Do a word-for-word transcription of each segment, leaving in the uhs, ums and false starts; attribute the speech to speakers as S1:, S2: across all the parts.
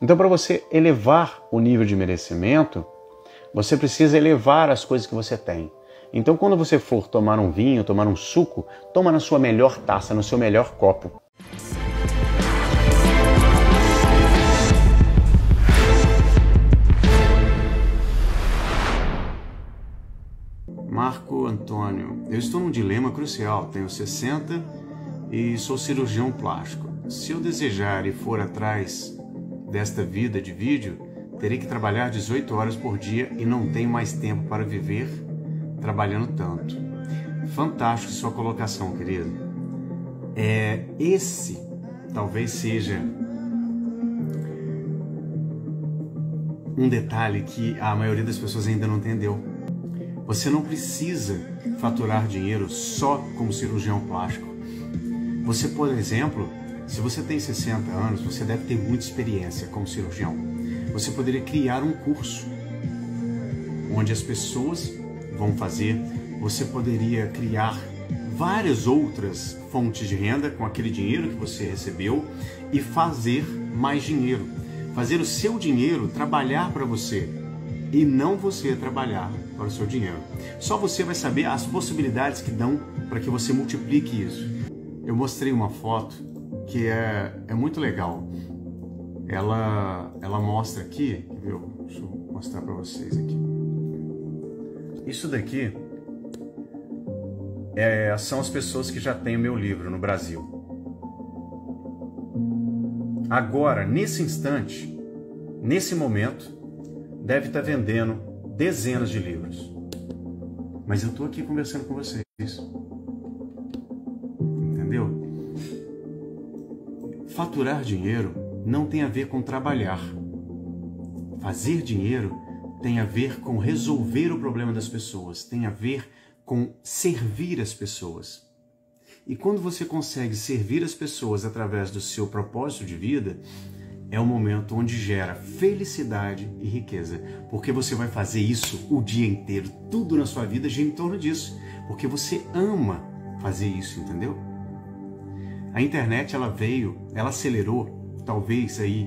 S1: Então, para você elevar o nível de merecimento, você precisa elevar as coisas que você tem. Então, quando você for tomar um vinho, tomar um suco, toma na sua melhor taça, no seu melhor copo. Marco Antônio, eu estou num dilema crucial. Tenho sessenta e sou cirurgião plástico. Se eu desejar e for atrás desta vida de vídeo, terei que trabalhar dezoito horas por dia e não tenho mais tempo para viver trabalhando tanto. Fantástico sua colocação, querido. É, esse talvez seja um detalhe que a maioria das pessoas ainda não entendeu. Você não precisa faturar dinheiro só como cirurgião plástico. Você, por exemplo, se você tem sessenta anos, você deve ter muita experiência como cirurgião. Você poderia criar um curso onde as pessoas vão fazer. Você poderia criar várias outras fontes de renda com aquele dinheiro que você recebeu e fazer mais dinheiro. Fazer o seu dinheiro trabalhar para você e não você trabalhar para o seu dinheiro. Só você vai saber as possibilidades que dão para que você multiplique isso. Eu mostrei uma foto que é, é muito legal. Ela, ela mostra aqui, viu? Deixa eu mostrar para vocês aqui. Isso daqui é, são as pessoas que já têm o meu livro no Brasil. Agora, nesse instante, nesse momento, deve estar vendendo dezenas de livros. Mas eu estou aqui conversando com vocês. Entendeu? Faturar dinheiro não tem a ver com trabalhar. Fazer dinheiro tem a ver com resolver o problema das pessoas, tem a ver com servir as pessoas. E quando você consegue servir as pessoas através do seu propósito de vida, é o momento onde gera felicidade e riqueza, porque você vai fazer isso o dia inteiro, tudo na sua vida gira em torno disso, porque você ama fazer isso, entendeu? A internet, ela veio, ela acelerou, talvez aí,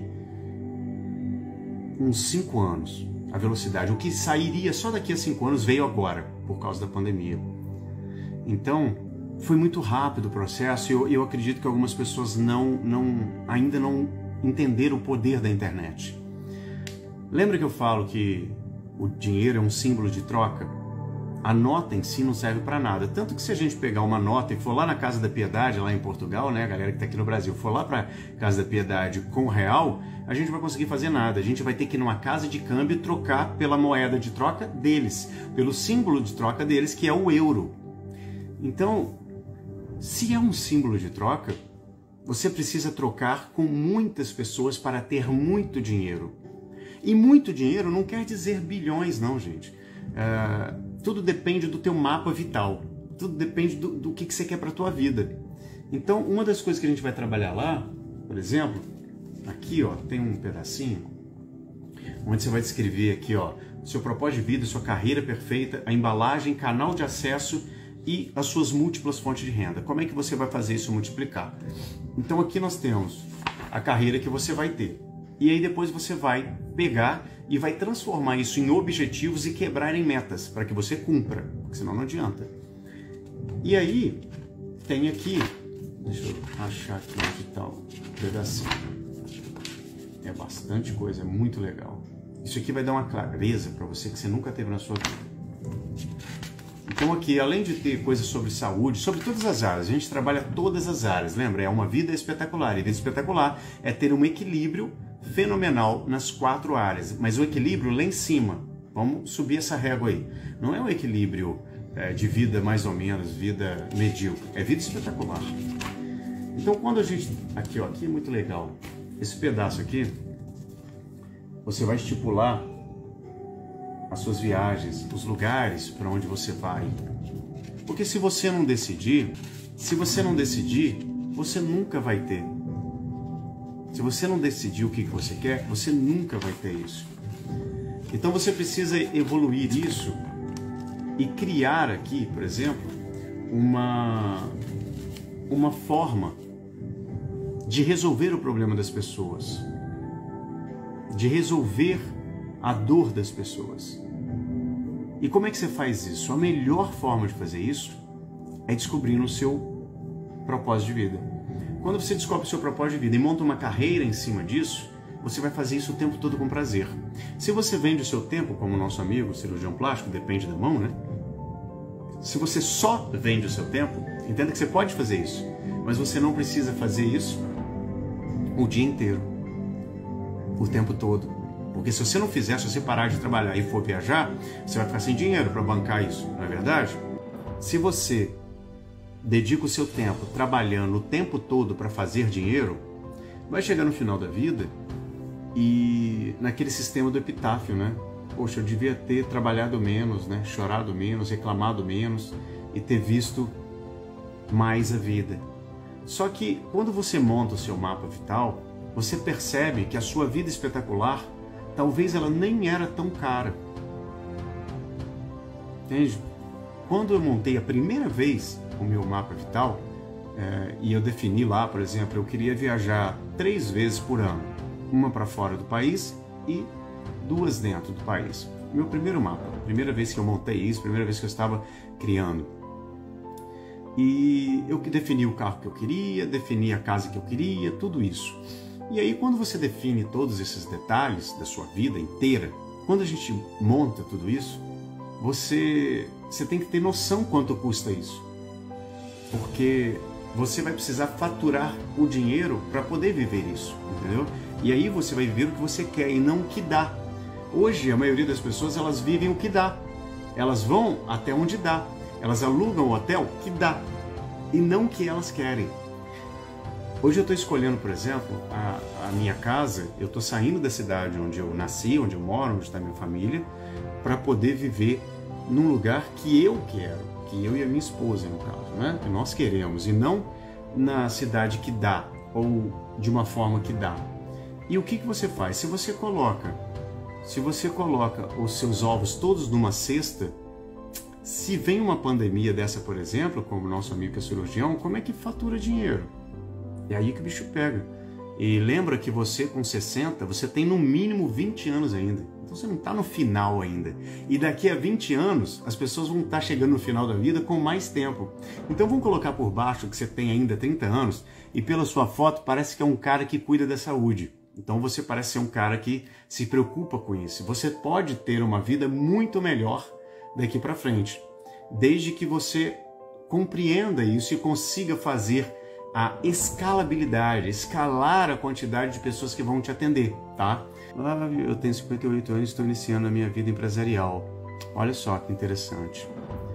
S1: uns cinco anos, a velocidade. O que sairia só daqui a cinco anos veio agora, por causa da pandemia. Então, foi muito rápido o processo e eu, eu acredito que algumas pessoas não, não, ainda não entenderam o poder da internet. Lembra que eu falo que o dinheiro é um símbolo de troca? A nota em si não serve para nada. Tanto que se a gente pegar uma nota e for lá na Casa da Piedade, lá em Portugal, né, a galera que está aqui no Brasil, for lá para Casa da Piedade com real, a gente não vai conseguir fazer nada. A gente vai ter que ir numa casa de câmbio e trocar pela moeda de troca deles, pelo símbolo de troca deles, que é o euro. Então, se é um símbolo de troca, você precisa trocar com muitas pessoas para ter muito dinheiro. E muito dinheiro não quer dizer bilhões, não, gente. Uh, tudo depende do teu mapa vital. Tudo depende do, do que, que você quer para a tua vida. Então, uma das coisas que a gente vai trabalhar lá, por exemplo, aqui ó, tem um pedacinho onde você vai descrever aqui, ó, seu propósito de vida, sua carreira perfeita, a embalagem, canal de acesso e as suas múltiplas fontes de renda. Como é que você vai fazer isso multiplicar? Então aqui nós temos a carreira que você vai ter. E aí depois você vai pegar e vai transformar isso em objetivos e quebrar em metas, para que você cumpra, porque senão não adianta. E aí, tem aqui, deixa eu achar aqui onde está o pedacinho. É bastante coisa, é muito legal. Isso aqui vai dar uma clareza para você que você nunca teve na sua vida. Então aqui, além de ter coisas sobre saúde, sobre todas as áreas, a gente trabalha todas as áreas, lembra? É uma vida espetacular. E vida espetacular é ter um equilíbrio fenomenal nas quatro áreas. Mas o equilíbrio lá em cima, vamos subir essa régua aí. Não é um equilíbrio é, de vida mais ou menos, vida medíocre. É vida espetacular. Então quando a gente... Aqui, ó, aqui é muito legal. Esse pedaço aqui, você vai estipular as suas viagens, os lugares para onde você vai. Porque se você não decidir, se você não decidir, você nunca vai ter. Se você não decidir o que você quer, você nunca vai ter isso. Então você precisa evoluir isso e criar aqui, por exemplo, uma, uma forma de resolver o problema das pessoas. de resolver a dor das pessoas. E como é que você faz isso? A melhor forma de fazer isso é descobrindo o seu propósito de vida. Quando você descobre o seu propósito de vida e monta uma carreira em cima disso, você vai fazer isso o tempo todo com prazer. Se você vende o seu tempo, como o nosso amigo cirurgião plástico, depende da mão, né? Se você só vende o seu tempo, entenda que você pode fazer isso, mas você não precisa fazer isso o dia inteiro, o tempo todo. Porque se você não fizer, se você parar de trabalhar e for viajar, você vai ficar sem dinheiro para bancar isso, não é verdade? Se você dedica o seu tempo trabalhando o tempo todo para fazer dinheiro, vai chegar no final da vida e naquele sistema do epitáfio, né? Poxa, eu devia ter trabalhado menos, né? Chorado menos, reclamado menos e ter visto mais a vida. Só que quando você monta o seu mapa vital, você percebe que a sua vida espetacular, talvez ela nem era tão cara. Entende? Quando eu montei a primeira vez o meu mapa vital, é, e eu defini lá, por exemplo, eu queria viajar três vezes por ano, uma para fora do país e duas dentro do país. Meu primeiro mapa, primeira vez que eu montei isso, primeira vez que eu estava criando. E eu que defini o carro que eu queria, defini a casa que eu queria, tudo isso. E aí quando você define todos esses detalhes da sua vida inteira, quando a gente monta tudo isso, você, você tem que ter noção quanto custa isso. Porque você vai precisar faturar o dinheiro para poder viver isso, entendeu? E aí você vai viver o que você quer e não o que dá. Hoje a maioria das pessoas, elas vivem o que dá. Elas vão até onde dá. Elas alugam o hotel que dá e não o que elas querem. Hoje eu estou escolhendo, por exemplo, a, a minha casa. Eu estou saindo da cidade onde eu nasci, onde eu moro, onde está minha família, para poder viver num lugar que eu quero, que eu e a minha esposa, no caso, né? Que nós queremos, e não na cidade que dá, ou de uma forma que dá. E o que, que você faz? Se você coloca, se você coloca os seus ovos todos numa cesta, se vem uma pandemia dessa, por exemplo, como o nosso amigo que é cirurgião, como é que fatura dinheiro? É aí que o bicho pega. E lembra que você com sessenta, você tem no mínimo vinte anos ainda. Então você não está no final ainda. E daqui a vinte anos, as pessoas vão estar chegando no final da vida com mais tempo. Então vamos colocar por baixo que você tem ainda trinta anos e pela sua foto parece que é um cara que cuida da saúde. Então você parece ser um cara que se preocupa com isso. Você pode ter uma vida muito melhor daqui para frente, desde que você compreenda isso e consiga fazer a escalabilidade, escalar a quantidade de pessoas que vão te atender, tá? Ah, eu tenho cinquenta e oito anos e estou iniciando a minha vida empresarial. Olha só que interessante.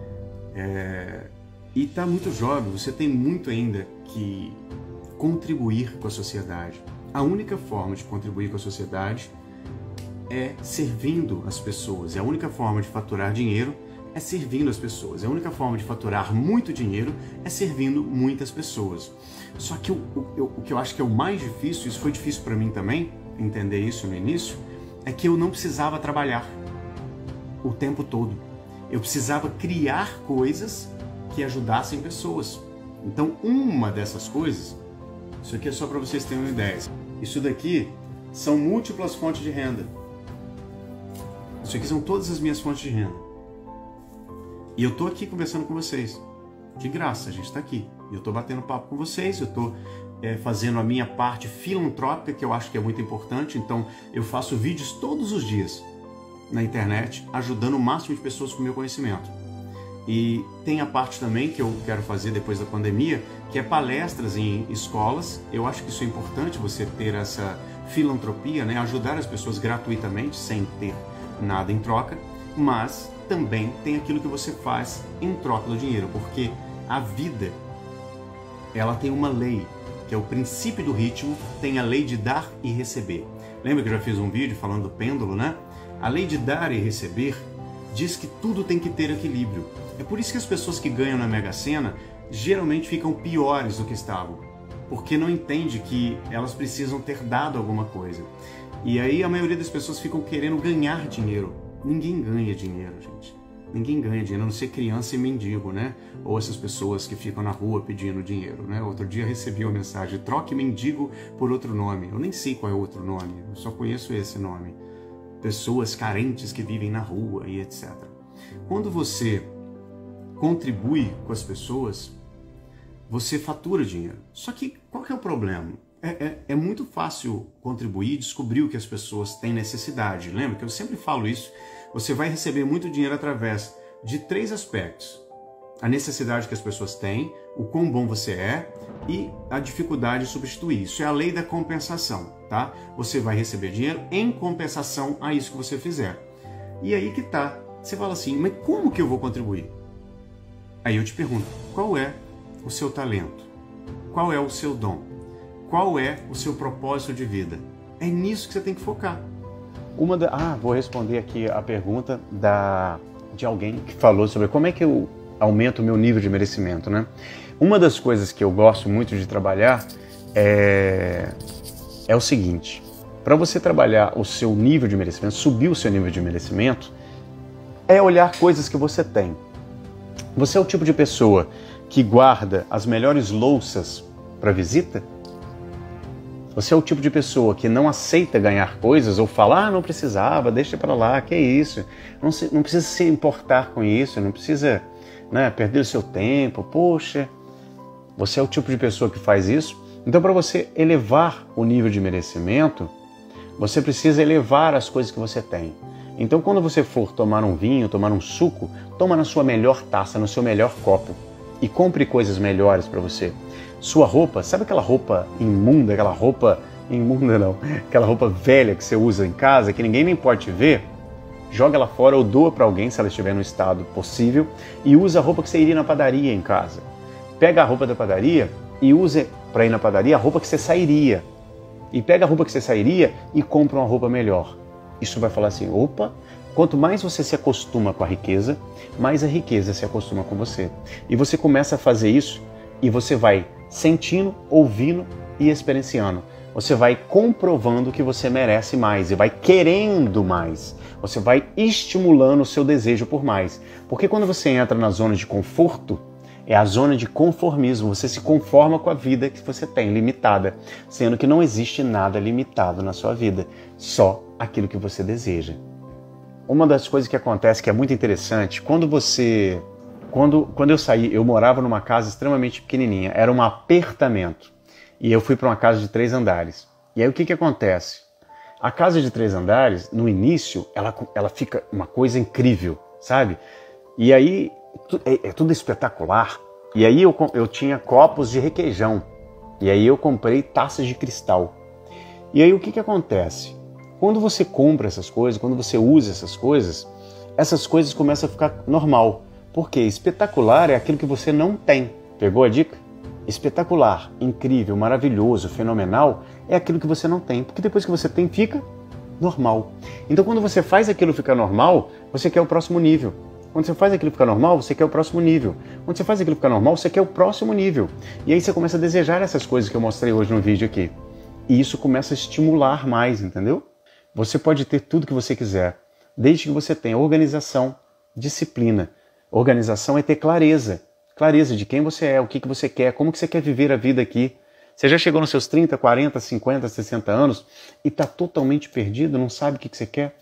S1: É... E está muito jovem, você tem muito ainda que contribuir com a sociedade. A única forma de contribuir com a sociedade é servindo as pessoas. É a única forma de faturar dinheiro é servindo as pessoas. A única forma de faturar muito dinheiro é servindo muitas pessoas. Só que o, o, o que eu acho que é o mais difícil, isso foi difícil para mim também, entender isso no início, é que eu não precisava trabalhar o tempo todo. Eu precisava criar coisas que ajudassem pessoas. Então, uma dessas coisas, isso aqui é só para vocês terem uma ideia. Isso daqui são múltiplas fontes de renda. Isso aqui são todas as minhas fontes de renda. E eu tô aqui conversando com vocês, de graça, a gente está aqui. Eu estou batendo papo com vocês, eu estou é, fazendo a minha parte filantrópica, que eu acho que é muito importante. Então eu faço vídeos todos os dias na internet, ajudando o máximo de pessoas com o meu conhecimento. E tem a parte também que eu quero fazer depois da pandemia, que é palestras em escolas. Eu acho que isso é importante, você ter essa filantropia, né? Ajudar as pessoas gratuitamente, sem ter nada em troca, mas também tem aquilo que você faz em troca do dinheiro, porque a vida, ela tem uma lei, que é o princípio do ritmo, tem a lei de dar e receber. Lembra que eu já fiz um vídeo falando do pêndulo, né? A lei de dar e receber diz que tudo tem que ter equilíbrio. É por isso que as pessoas que ganham na Mega Sena geralmente ficam piores do que estavam, porque não entende que elas precisam ter dado alguma coisa. E aí a maioria das pessoas ficam querendo ganhar dinheiro. Ninguém ganha dinheiro, gente. Ninguém ganha dinheiro, a não ser criança e mendigo, né? Ou essas pessoas que ficam na rua pedindo dinheiro, né? Outro dia recebi uma mensagem, troque mendigo por outro nome. Eu nem sei qual é o outro nome, eu só conheço esse nome. Pessoas carentes que vivem na rua e etcétera. Quando você contribui com as pessoas, você fatura dinheiro. Só que qual que é o problema? É, é, é muito fácil contribuir e descobrir o que as pessoas têm necessidade. Lembra que eu sempre falo isso? Você vai receber muito dinheiro através de três aspectos. A necessidade que as pessoas têm, o quão bom você é e a dificuldade de substituir. Isso é a lei da compensação, tá? Você vai receber dinheiro em compensação a isso que você fizer. E aí que tá. Você fala assim, mas como que eu vou contribuir? Aí eu te pergunto, qual é o seu talento? Qual é o seu dom? Qual é o seu propósito de vida? É nisso que você tem que focar. Uma da... Ah, vou responder aqui a pergunta da... de alguém que falou sobre como é que eu aumento o meu nível de merecimento, né? Uma das coisas que eu gosto muito de trabalhar é, é o seguinte, para você trabalhar o seu nível de merecimento, subir o seu nível de merecimento, é olhar coisas que você tem. Você é o tipo de pessoa que guarda as melhores louças para visita? Você é o tipo de pessoa que não aceita ganhar coisas ou fala, ah, não precisava, deixa para lá, que é isso. Não, se, não precisa se importar com isso, não precisa, né, perder o seu tempo, poxa. Você é o tipo de pessoa que faz isso? Então, para você elevar o nível de merecimento, você precisa elevar as coisas que você tem. Então, quando você for tomar um vinho, tomar um suco, toma na sua melhor taça, no seu melhor copo e compre coisas melhores para você. Sua roupa, sabe aquela roupa imunda, aquela roupa imunda não, aquela roupa velha que você usa em casa, que ninguém nem pode te ver? Joga ela fora ou doa para alguém, se ela estiver no estado possível, e usa a roupa que você iria na padaria em casa. Pega a roupa da padaria e use para ir na padaria a roupa que você sairia. E pega a roupa que você sairia e compra uma roupa melhor. Isso vai falar assim, opa, quanto mais você se acostuma com a riqueza, mais a riqueza se acostuma com você. E você começa a fazer isso e você vai sentindo, ouvindo e experienciando. Você vai comprovando que você merece mais e vai querendo mais. Você vai estimulando o seu desejo por mais. Porque quando você entra na zona de conforto, é a zona de conformismo. Você se conforma com a vida que você tem, limitada. Sendo que não existe nada limitado na sua vida. Só aquilo que você deseja. Uma das coisas que acontece que é muito interessante, quando você... Quando, quando eu saí, eu morava numa casa extremamente pequenininha, era um apartamento. E eu fui para uma casa de três andares. E aí o que que acontece? A casa de três andares, no início, ela, ela fica uma coisa incrível, sabe? E aí é, é tudo espetacular. E aí eu, eu tinha copos de requeijão. E aí eu comprei taças de cristal. E aí o que que acontece? Quando você compra essas coisas, quando você usa essas coisas, essas coisas começam a ficar normal. Porque espetacular é aquilo que você não tem. Pegou a dica? Espetacular, incrível, maravilhoso, fenomenal é aquilo que você não tem. Porque depois que você tem, fica normal. Então quando você faz aquilo ficar normal, você quer o próximo nível. Quando você faz aquilo ficar normal, você quer o próximo nível. Quando você faz aquilo ficar normal, você quer o próximo nível. E aí você começa a desejar essas coisas que eu mostrei hoje no vídeo aqui. E isso começa a estimular mais, entendeu? Você pode ter tudo que você quiser, desde que você tenha organização, disciplina. Organização é ter clareza. Clareza de quem você é, o que que você quer, como que você quer viver a vida aqui. Você já chegou nos seus trinta, quarenta, cinquenta, sessenta anos e está totalmente perdido, não sabe o que que você quer?